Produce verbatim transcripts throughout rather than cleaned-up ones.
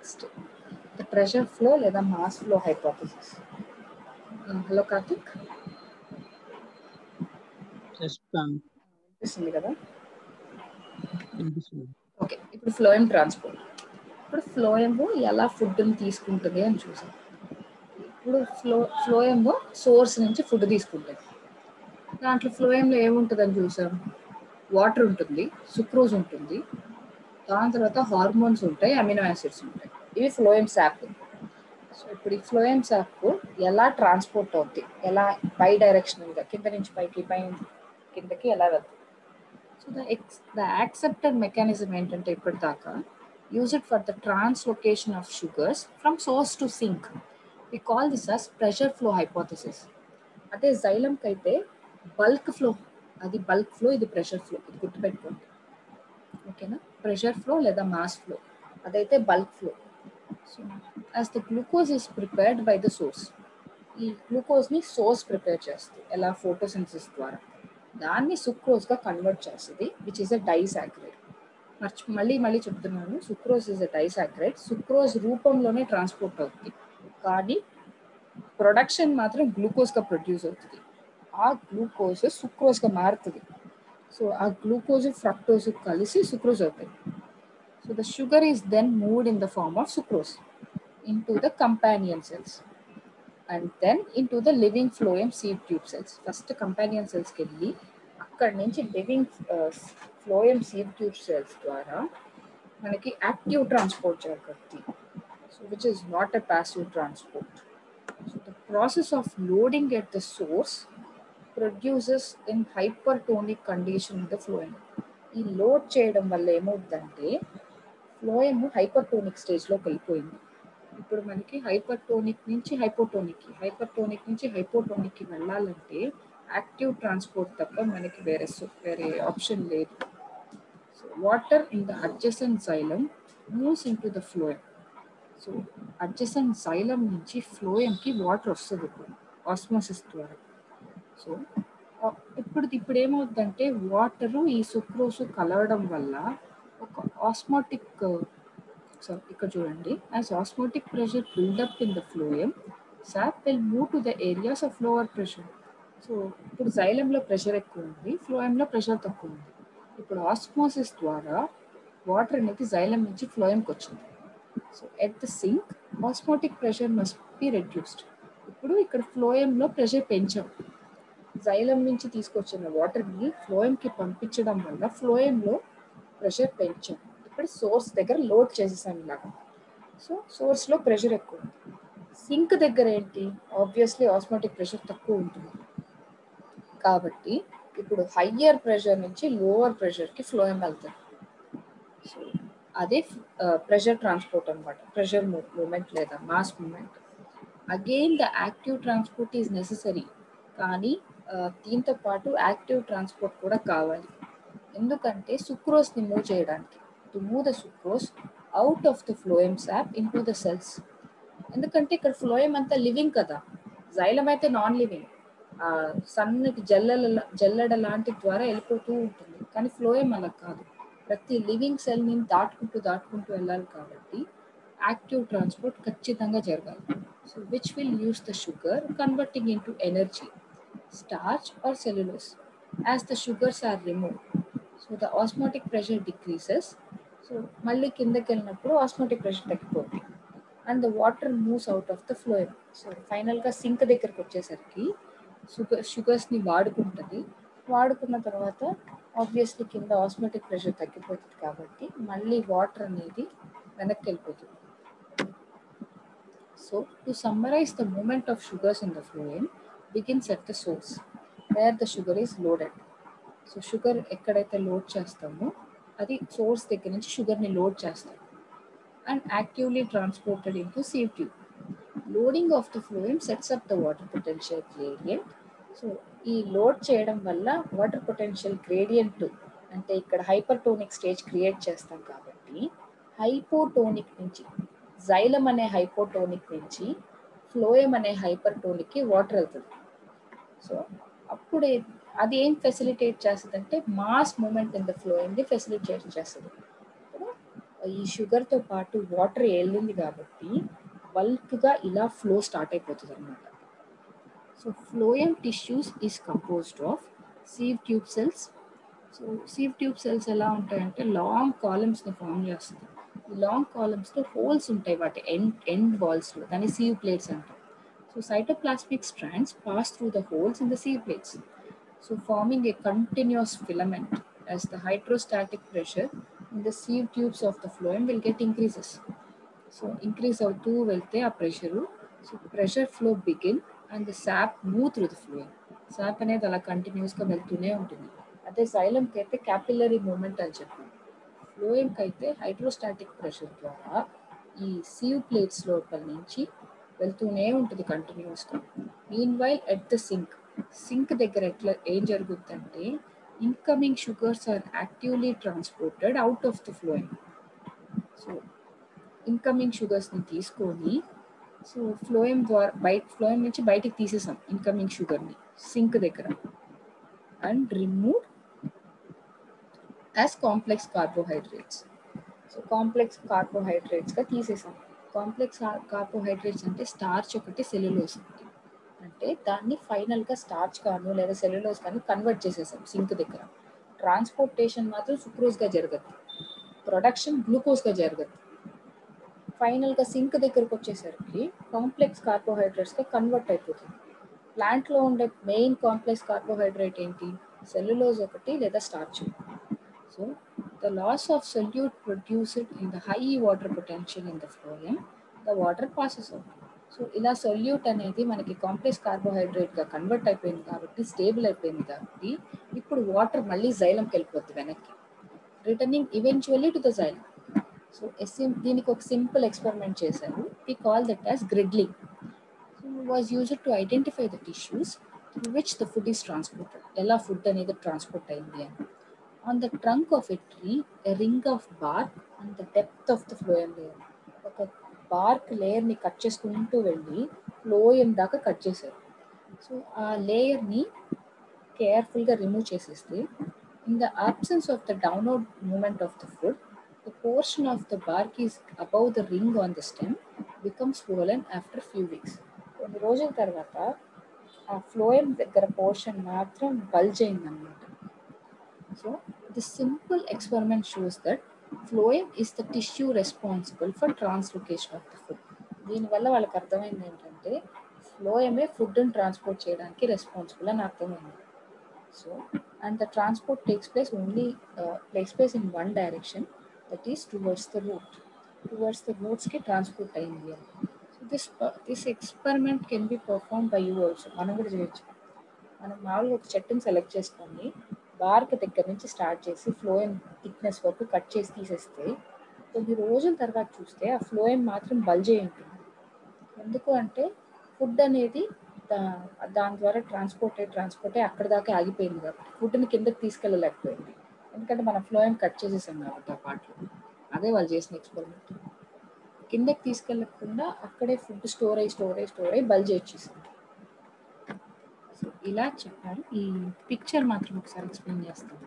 Next the pressure flow లేదా mass flow hypothesis. Hello Karthik, వినిపిస్తుంది కదా? ఓకే, ఇప్పుడు ఫ్లోయం ట్రాన్స్పోర్ట్. ఇప్పుడు ఫ్లోయం ఎలా ఫుడ్ని తీసుకుంటుంది అని చూసాం. ఇప్పుడు ఫ్లో ఫ్లోయం సోర్స్ నుంచి ఫుడ్ తీసుకుంటుంది. దాంట్లో ఫ్లోయంలో ఏముంటుందని చూసాం. వాటర్ ఉంటుంది, సుక్రోజ్ ఉంటుంది, దాని తర్వాత హార్మోన్స్ ఉంటాయి, అమినో యాసిడ్స్ ఉంటాయి. ఇవి ఫ్లోయం శాప్. సో ఇప్పుడు ఈ ఫ్లోయం శాప్ ఎలా ట్రాన్స్పోర్ట్ అవుతుంది, ఎలా బై డైరెక్షనల్గా కింద నుంచి పైకి పై కిందకి ఎలా వెళ్తుంది. So the x the accepted mechanism ఏంటంటే ఇప్పటిదాకా use it for the translocation of sugars from source to sink. We call this as pressure flow hypothesis. అదే జైలంకి అయితే బల్క్ ఫ్లో, అది బల్క్ ఫ్లో, ఇది ప్రెషర్ ఫ్లో. ఇది గుర్తుపెట్టుకోండి, ఓకేనా? ప్రెషర్ ఫ్లో లేదా మాస్ ఫ్లో, అదైతే bulk flow. So as the glucose is prepared by the source, ఈ గ్లూకోజ్ని సోర్స్ ప్రిపేర్ చేస్తుంది ఎలా, ఫోటోసింథసిస్ ద్వారా. దాన్ని సుక్రోజ్గా కన్వర్ట్ చేస్తుంది, విచ్ ఈస్ అ డైసాక్రైడ్. మర్చి మళ్ళీ మళ్ళీ చెప్తున్నాను, sucrose is a disaccharide. Sucrose రూపంలోనే ట్రాన్స్పోర్ట్ అవుతుంది, కానీ ప్రొడక్షన్ మాత్రం గ్లూకోజ్గా ప్రొడ్యూస్ అవుతుంది. ఆ గ్లూకోజ్ సుక్రోజ్గా మారుతుంది. సో ఆ గ్లూకోజ్ ఫ్రక్టోజ్ కలిసి సుక్రోజ్ అవుతాయి. So the sugar is then moved in the form of sucrose into the companion cells and then into the living phloem sieve tube cells. First companion సెల్స్కి వెళ్ళి అక్కడి నుంచి living phloem sieve tube cells ద్వారా మనకి active transport జరుగుతుంది. So which is not a passive transport. So the process of loading at the source produces in hypertonic condition the phloem. ఈ load చేయడం వల్ల ఏమవుతుందంటే ఫ్లోయమ్ హైపర్టోనిక్ స్టేజ్లోకి వెళ్ళిపోయింది. ఇప్పుడు మనకి హైపర్టోనిక్ నుంచి హైపోటోనిక్కి, హైపర్టోనిక్ నుంచి హైపోటోనిక్కి వెళ్ళాలంటే యాక్టివ్ ట్రాన్స్పోర్ట్ తప్ప మనకి వేరే వేరే ఆప్షన్ లేదు. So water in the adjacent xylem moves into the phloem. So adjacent xylem నుంచి ఫ్లోయంకి వాటర్ వస్తుంది ఇప్పుడు ఆస్మోసిస్ ద్వారా. సో ఇప్పుడు ఇప్పుడు ఏమవుతుందంటే వాటరు ఈ సుక్రోస్ కలవడం వల్ల ఒక ఆస్మోటిక్, సో ఇక్కడ చూడండి, as osmotic pressure build up in the phloem sap will move to the areas of lower pressure. So ఇప్పుడు xylemలో ప్రెషర్ ఎక్కువ ఉంది, ఫ్లోయంలో ప్రెషర్ తక్కువ ఉంది. ఇప్పుడు ఆస్మోసిస్ ద్వారా వాటర్ అనేది xylem నుంచి ఫ్లోయంకి వచ్చింది. So at the sink osmotic pressure must be reduced. ఇప్పుడు ఇక్కడ ఫ్లోయంలో ప్రెషర్ పెంచాం, xylem నుంచి తీసుకొచ్చిన వాటర్ని ఫ్లోయంకి పంపించడం వల్ల ఫ్లోయంలో ప్రెషర్ పెంచాం. ఇప్పుడు సోర్స్ దగ్గర లోడ్ చేసేసాం ఇలాగా. సో సోర్స్లో ప్రెషర్ ఎక్కువ ఉంది. సింక్ దగ్గర ఏంటి, ఆబ్వియస్లీ ఆస్మోటిక్ ప్రెషర్ తక్కువ ఉంటుంది. కాబట్టి ఇప్పుడు హయ్యర్ ప్రెషర్ నుంచి లోవర్ ప్రెషర్కి ఫ్లోయం వెళ్తుంది. సో అదే ప్రెషర్ ట్రాన్స్పోర్ట్ అనమాట, ప్రెషర్ మూమెంట్ లేదా mass movement. Again the active transport is necessary, కానీ దీంతో పాటు యాక్టివ్ ట్రాన్స్పోర్ట్ కూడా కావాలి. ఎందుకంటే సుక్రోస్ని మూవ్ చేయడానికి, to move the sucrose out of the phloem sap into the cells. ఎందుకంటే ఇక్కడ ఫ్లోయం అంతా లివింగ్ కదా, xylem అయితే నాన్ లివింగ్, సన్నటి జల్లెల జల్లెడ లాంటి ద్వారా వెళ్ళిపోతూ ఉంటుంది. కానీ ఫ్లోయం అలా కాదు, ప్రతి లివింగ్ సెల్ని దాటుకుంటూ దాటుకుంటూ వెళ్ళాలి. కాబట్టి యాక్టివ్ ట్రాన్స్పోర్ట్ ఖచ్చితంగా జరగాలి. So which will use the sugar converting into energy, starch or cellulose. As the sugars are removed, so the osmotic pressure decreases. So మళ్ళీ కిందకి వెళ్ళినప్పుడు osmotic pressure తగ్గిపోతుంది and the water moves out of the phloem. So ఫైనల్గా sink దగ్గరకు వచ్చేసరికి sugar షుగర్స్ని వాడుకుంటుంది. వాడుకున్న తర్వాత obviously కింద ఆస్మోటిక్ ప్రెషర్ తగ్గిపోతుంది, కాబట్టి మళ్ళీ వాటర్ అనేది వెనక్కి వెళ్ళిపోతుంది. So to summarize the movement of sugars in the phloem begins at the source where the sugar is loaded. So sugar ఎక్కడైతే లోడ్ చేస్తామో అది సోర్స్ దగ్గర నుంచి షుగర్ని లోడ్ చేస్తాం and actively transported into sieve tube. Loading of the phloem sets up the water potential gradient. So ఈ load చేయడం వల్ల వాటర్ పొటెన్షియల్ గ్రేడియంట్ అంటే ఇక్కడ హైపర్టోనిక్ స్టేజ్ క్రియేట్ చేస్తాం. కాబట్టి హైపోటోనిక్ నుంచి xylem అనే హైపోటోనిక్ నుంచి ఫ్లోయం అనే హైపర్టోనిక్కి వాటర్ వెళ్తుంది. సో అప్పుడు అది ఏం ఫెసిలిటేట్ చేస్తుంది అంటే మాస్ మూమెంట్ ఇన్ ద ఫ్లోయంని ఫెసిలిటేట్ చేస్తుంది. ఇప్పుడు ఈ షుగర్తో పాటు వాటర్ వెళ్ళింది కాబట్టి బల్క్గా ఇలా ఫ్లో స్టార్ట్ అయిపోతుంది అనమాట. So phloem tissues is composed of sieve tube cells. So sieve tube cells ఎలా ఉంటాయంటే లాంగ్ కాలమ్స్ని ఫామ్ చేస్తుంది. ఈ లాంగ్ కాలమ్స్లో హోల్స్ ఉంటాయి వాటి ఎండ్ ఎండ్ వాల్స్లో, దాన్ని సీవ్ ప్లేట్స్ అంటాం. So cytoplasmic strands pass through the holes in the sieve plates, so forming a continuous filament as the hydrostatic pressure in the sieve tubes of the phloem will get increases. So increase అవుతూ వెళ్తే ఆ pressure, so pressure flow begin and the sap move through the phloem. Sap అనేది అలా కంటిన్యూస్గా వెళ్తూనే ఉంటుంది. అదే జైలంకి అయితే క్యాపిల్లరీ మూమెంట్ అని చెప్పి, ఫ్లోయంకి అయితే హైడ్రోస్టాటిక్ ప్రెషర్ ద్వారా ఈ సీవ్ ప్లేట్స్ లోపల నుంచి వెళ్తూనే ఉంటుంది కంటిన్యూస్గా. Meanwhile at the sink, sink దగ్గర ఎట్లా ఏం జరుగుతుందంటే incoming sugars are actively transported out of the phloem. So incoming షుగర్స్ని తీసుకొని సో ఫ్లోయం ద్వారా బయట ఫ్లోయం నుంచి బయటికి తీసేసాం ఇన్కమింగ్ షుగర్ని సింక్ దగ్గర, and remove as complex carbohydrates. So complex కార్బోహైడ్రేట్స్గా తీసేసాం. కాంప్లెక్స్ కార్బోహైడ్రేట్స్ అంటే స్టార్చ్ ఒకటి, సెల్యులోజ్ ఒకటి. అంటే దాన్ని ఫైనల్గా స్టార్చ్ కాను లేదా సెల్యులోజ్ కానీ కన్వర్ట్ చేసేసాం సింక్ దగ్గర. ట్రాన్స్పోర్టేషన్ మాత్రం సుక్రోజ్గా జరగదు, ప్రొడక్షన్ గ్లూకోజ్గా జరగదు. ఫైనల్గా సింక్ దగ్గరకు వచ్చేసరికి కాంప్లెక్స్ కార్బోహైడ్రేట్స్గా కన్వర్ట్ అయిపోతుంది. ప్లాంట్లో ఉండే మెయిన్ కాంప్లెక్స్ కార్బోహైడ్రేట్ ఏంటి? సెల్యులోజ్ ఒకటి లేదా starch. So the loss of solute produced in the high water potential in the phloem, the water passes out. So ఇలా సొల్యూట్ అనేది మనకి కాంప్లెక్స్ కార్బోహైడ్రేట్గా కన్వర్ట్ అయిపోయింది కాబట్టి, స్టేబుల్ అయిపోయింది కాబట్టి ఇప్పుడు వాటర్ మళ్ళీ జైలంకి వెళ్ళిపోతుంది వెనక్కి, returning eventually to the xylem. So ఎస్ఎం దీనికి ఒక సింపుల్ ఎక్స్పెరిమెంట్ చేశారు. We call that as girdling. So was used to identify the tissues through which the food is transported. ఎలా ఫుడ్ అనేది ట్రాన్స్పోర్ట్ అయింది అని. On the trunk of a tree, a ring of bark on the depth of the phloem layer. ఒక bark లేయర్ని cut చేసుకుంటూ వెళ్ళి phloem దాకా cut చేశారు. సో ఆ లేయర్ని కేర్ఫుల్గా రిమూవ్ చేసేస్తే, in the absence of the downward movement of the food, the portion of the bark is above the ring on the stem becomes swollen after few weeks. కొన్ని రోజుల తర్వాత ఆ ఫ్లోయం దగ్గర పోర్షన్ మాత్రం బల్జ్ అయిందన్నమాట. So the simple experiment shows that phloem is the tissue responsible for translocation of the food. దీనివల్ల వాళ్ళకి అర్థమైంది ఏంటంటే ఫ్లోయమే ఫుడ్ని ట్రాన్స్పోర్ట్ చేయడానికి రెస్పాన్సిబుల్ అని అర్థమైంది. So and the transport takes place only takes place in one direction, that is towards the root. Towards the రూట్స్కి transport అయింది అని. So this this experiment can be perform by you also. మనం కూడా చేయొచ్చు. మనం మామూలుగా ఒక చెట్టుని సెలెక్ట్ చేసుకొని బార్క్ దగ్గర నుంచి స్టార్ట్ చేసి ఫ్లోయం థిక్నెస్ వరకు కట్ చేసి తీసేస్తే కొన్ని రోజుల తర్వాత చూస్తే ఆ ఫ్లోయం మాత్రం బల్జ్ అయి ఉంటుంది. ఎందుకు అంటే ఫుడ్ అనేది దా దాని ద్వారా ట్రాన్స్పోర్ట్ అయ్యి ట్రాన్స్పోర్ట్ అయ్యి అక్కడ దాకా ఆగిపోయింది కాబట్టి ఫుడ్ని కిందకి తీసుకెళ్ళలేకపోయింది. ఎందుకంటే మనం ఫ్లోయం కట్ చేసేసాం కాబట్టి ఆ పార్ట్లో. అదే వాళ్ళు చేసిన ఎక్స్పెరిమెంట్. కిందకి తీసుకెళ్ళకుండా అక్కడే ఫుడ్ స్టోర్ అయ్యి స్టోర్ అయ్యి స్టోర్ అయ్యి బల్జ్ వచ్చేసింది. సో ఇలా చెప్పారు. ఈ పిక్చర్ మాత్రం ఒకసారి ఎక్స్ప్లెయిన్ చేస్తాను.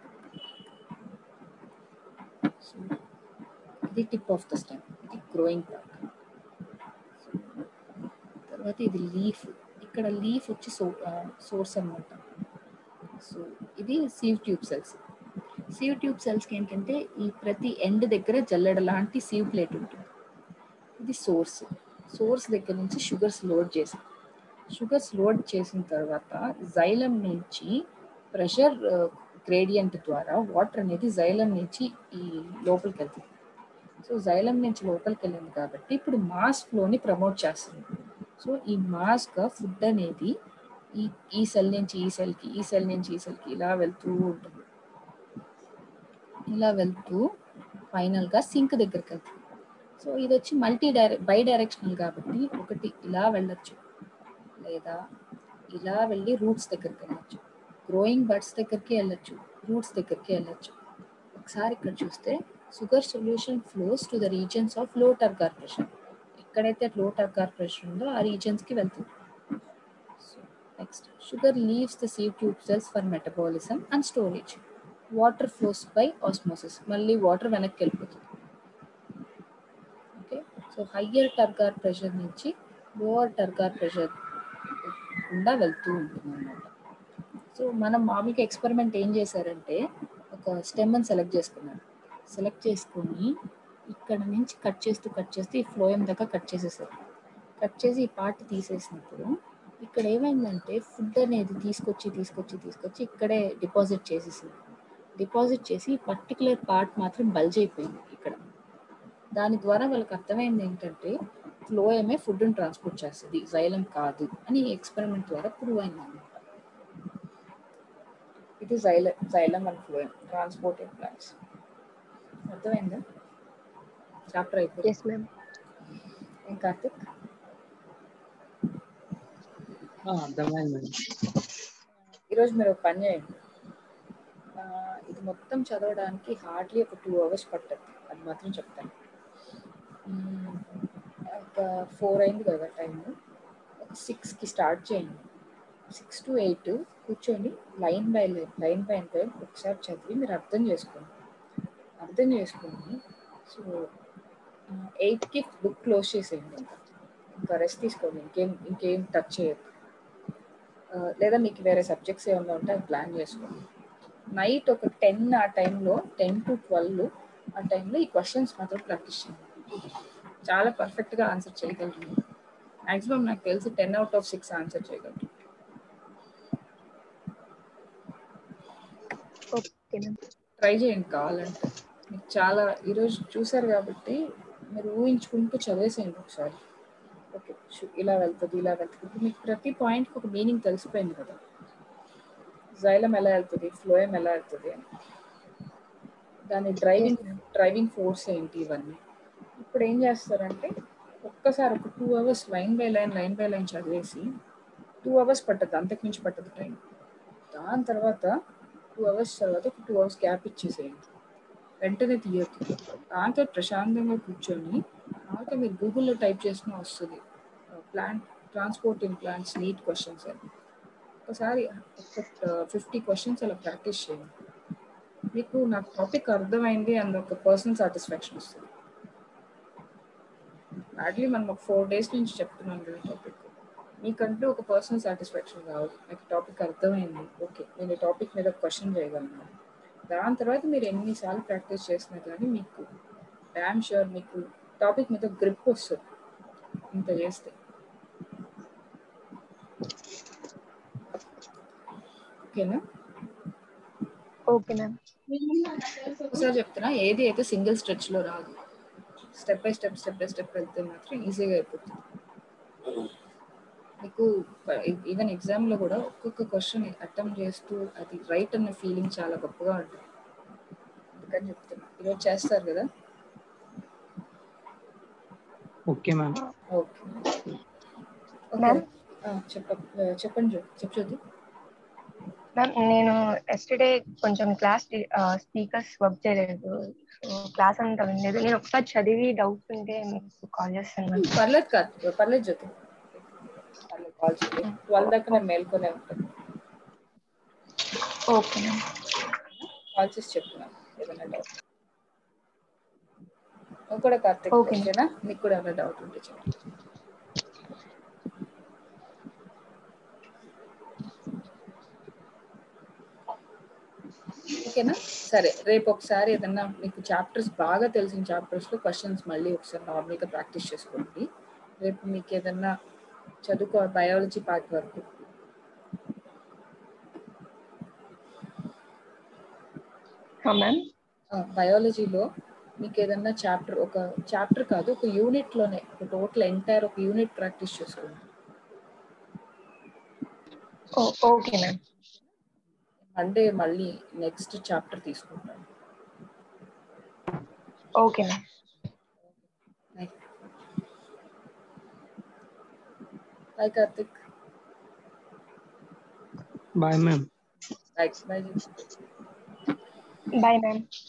సో ఇది టిప్ ఆఫ్ ద స్టెమ్, ఇది గ్రోయింగ్ పార్ట్. తర్వాత ఇది లీఫ్. ఇక్కడ లీఫ్ వచ్చి సో సోర్స్ అనమాట. సో ఇది sieve tube cells. Sieve tube సెల్స్కి ఏంటంటే ఈ ప్రతి ఎండ్ దగ్గర జల్లెడ లాంటి సీవ్ ప్లేట్ ఉంటుంది. ఇది సోర్స్. సోర్స్ దగ్గర నుంచి షుగర్స్ లోడ్ చేసాం. షుగర్స్ లోడ్ చేసిన తర్వాత జైలం నుంచి ప్రెషర్ గ్రేడియంట్ ద్వారా వాటర్ అనేది జైలం నుంచి ఈ లోపలికి వెళ్తుంది. సో జైలం నుంచి లోపలికి వెళ్ళింది కాబట్టి ఇప్పుడు మాస్ ఫ్లోని ప్రమోట్ చేస్తుంది. సో ఈ మాస్గా ఫుడ్ అనేది ఈ ఈ సెల్ నుంచి ఈ సెల్కి, ఈ సెల్ నుంచి ఈ సెల్కి ఇలా వెళ్తూ ఉంటుంది. ఇలా వెళ్తూ ఫైనల్గా సింక్ దగ్గరికి వెళ్తుంది. సో ఇది వచ్చి మల్టీ డైరె బై డైరెక్షనల్ కాబట్టి ఒకటి ఇలా వెళ్ళొచ్చు, లేదా ఇలా వెళ్ళి రూట్స్ దగ్గరికి వెళ్ళచ్చు, గ్రోయింగ్ బడ్స్ దగ్గరికి వెళ్ళచ్చు, రూట్స్ దగ్గరికి వెళ్ళచ్చు. ఒకసారి ఇక్కడ చూస్తే sugar solution flows to the regions of low turgor pressure. ఎక్కడైతే లో టర్గర్ ప్రెషర్ ఉందో ఆ రీజన్స్కి వెళ్తుంది. So next sugar leaves the sieve tube cells for metabolism and storage. Water flows by osmosis. మళ్ళీ వాటర్ వెనక్కి వెళ్ళిపోతుంది. సో హయ్యర్ టర్గర్ ప్రెషర్ నుంచి lower turgor pressure గుండా వెళ్తూ ఉంటుంది అన్నమాట. సో మనం మామూలుగా ఎక్స్పెరిమెంట్ ఏం చేశారంటే ఒక స్టెమ్ని సెలెక్ట్ చేసుకున్నాను. సెలెక్ట్ చేసుకొని ఇక్కడ నుంచి కట్ చేస్తూ కట్ చేస్తూ ఈ ఫ్లోయం దాకా కట్ చేసేసారు. కట్ చేసి ఈ పార్ట్ తీసేసినప్పుడు ఇక్కడ ఏమైందంటే ఫుడ్ అనేది తీసుకొచ్చి తీసుకొచ్చి తీసుకొచ్చి ఇక్కడే డిపాజిట్ చేసేసింది. డిపాజిట్ చేసి పర్టికులర్ పార్ట్ మాత్రం బల్జ్ అయిపోయింది ఇక్కడ. దాని ద్వారా వాళ్ళకి అర్థమైంది ఏంటంటే ఫ్లోయమే ఫుడ్ని ట్రాన్స్పోర్ట్ చేస్తుంది, జైలం కాదు అని ఎక్స్పెరిమెంట్ ద్వారా ప్రూవ్ అయింది. ఇది xylem xylem and phloem transported plants. అర్థమైందా? చాప్టర్ అయిపోయింది. Yes ma'am. ఏం కార్తిక్? అర్థమైంది మేడం. ఈరోజు మీరు ఒక పని చేయండి. ఇది మొత్తం చదవడానికి హార్డ్లీ ఒక టూ అవర్స్ పట్టదు, అది మాత్రం చెప్తాను. ఒక ఫోర్ అయింది కదా టైము, ఒక సిక్స్కి స్టార్ట్ చేయండి. సిక్స్ టు ఎయిట్ కూర్చొని line by line line by line ఒకసారి చదివి మీరు అర్థం చేసుకోండి. అర్థం చేసుకొని సో ఎయిట్కి బుక్ క్లోజ్ చేసేయండి. ఇంకా ఇంకా రెస్ట్ తీసుకోండి, ఇంకేం ఇంకేం టచ్ చేయొద్దు. లేదా మీకు వేరే సబ్జెక్ట్స్ ఏమైనా ఉంటే అది ప్లాన్ చేసుకోండి. నైట్ ఒక టెన్ ఆ టైంలో టెన్ టు ట్వెల్వ్ ఆ టైంలో ఈ క్వశ్చన్స్ మాత్రం ప్రాక్టీస్ చేయండి. చాలా పర్ఫెక్ట్గా ఆన్సర్ చేయగలరు. మ్యాక్సిమం నాకు తెలిసి ten out of six answer చేయగలరు. ట్రై చేయండి కావాలంటే. మీకు చాలా ఈరోజు చూసారు కాబట్టి మీరు ఊహించుకుంటూ చదివేసేయండి ఒకసారి. ఓకే ఇలా వెళ్తుంది ఇలా వెళ్తుంది. ఇప్పుడు మీకు ప్రతి పాయింట్కి ఒక మీనింగ్ తెలిసిపోయింది కదా, జైలం ఎలా వెళ్తుంది, ఫ్లోయం ఎలా వెళ్తుంది అని, దాని డ్రైవింగ్ డ్రైవింగ్ ఫోర్స్ ఏంటి, ఇవన్నీ. ఇప్పుడు ఏం చేస్తారంటే ఒక్కసారి ఒక two hours line by line line by line చదివేసి, టూ అవర్స్ పట్టదు, అంతకుమించి పట్టదు టైం. దాని తర్వాత టూ అవర్స్ తర్వాత ఒక టూ అవర్స్ గ్యాప్ ఇచ్చేసేయండి, వెంటనే తీయద్దు. దాంతో ప్రశాంతంగా కూర్చొని దాంతో మీరు గూగుల్లో టైప్ చేసినా వస్తుంది plant transporting plants NEET questions అని. ఒకసారి ఒక ఫిఫ్టీ క్వశ్చన్స్ అలా ప్రాక్టీస్ చేయండి. మీకు నాకు టాపిక్ అర్థమైంది అన్న ఒక పర్సనల్ సాటిస్ఫాక్షన్ వస్తుంది. అట్లీ మనం ఒక ఫోర్ డేస్ నుంచి చెప్తున్నాం కదా టాపిక్, మీకంటూ ఒక పర్సనల్ సాటిస్ఫాక్షన్ కావాలి. నాకు టాపిక్ అర్థమైంది, ఓకే నేను ఈ టాపిక్ మీద క్వశ్చన్ చేయగలను. దాని తర్వాత మీరు ఎన్నిసార్లు ప్రాక్టీస్ చేసినా కానీ మీకు డ్యామ్ షూర్ మీకు టాపిక్ మీద గ్రిప్ వస్తుంది ఇంత చేస్తే. ఓకేనా? Okay ma'am. ఒకసారి చెప్తున్నా, ఏది అయితే సింగిల్ స్ట్రెచ్లో రాదు, step by step step by step వెళ్తే మాత్రం ఈజీగా అయిపోతుంది మీకు. ఈవెన్ ఎగ్జామ్లో కూడా ఒక్కొక్క క్వశ్చన్ అటెంప్ట్ చేస్తూ అది రైట్ అన్న ఫీలింగ్ చాలా గొప్పగా ఉంటుంది. అందుకని చెప్తున్నా, ఈరోజు చేస్తారు కదా. Okay ma'am. ఓకే ఓకే చెప్ప చెప్పండి చెప్పొద్దు మ్యామ్. నేను ఎస్టర్డే కొంచెం క్లాస్ స్పీకర్స్ వర్క్ చేయలేదు, సో క్లాస్ అంతా వినలేదు. నేను ఒకసారి చదివి డౌట్స్ ఉంటే మీకు కాల్ చేస్తాను. పర్లేదు కాదు, పర్లేదు జ్యోతి, పర్లేదు కాల్ చేయండి. ట్వెల్వ్ దాకా నేను మేల్కొనే ఉంటాను. Okay ma'am. కాల్ చేసి చెప్తున్నాను ఏదైనా డౌట్. నువ్వు కూడా కార్తిక్ ఓకేనా? నీకు కూడా ఏమైనా డౌట్ ఉంటే చెప్పండి. ఓకేనా? సరే, రేపు ఒకసారి ఏదన్నా మీకు చాప్టర్స్ బాగా తెలిసిన చాప్టర్స్లో క్వశ్చన్స్ మళ్ళీ ఒకసారి నార్మల్గా ప్రాక్టీస్ చేసుకోండి. రేపు మీకు ఏదన్నా చదువుకో బయాలజీ పార్ట్ వరకు. మ్యామ్ బయాలజీలో మీకు ఏదన్నా చాప్టర్, ఒక చాప్టర్ కాదు ఒక యూనిట్లోనే ఒక టోటల్ ఎంటైర్ ఒక యూనిట్ ప్రాక్టీస్ చేసుకోండి. Okay ma'am. అంటే మళ్ళీ నెక్స్ట్ చాప్టర్ తీసుకుంటాను. Okay ma'am. Bye Karthik. Bye ma'am. Bye bye bye ma'am.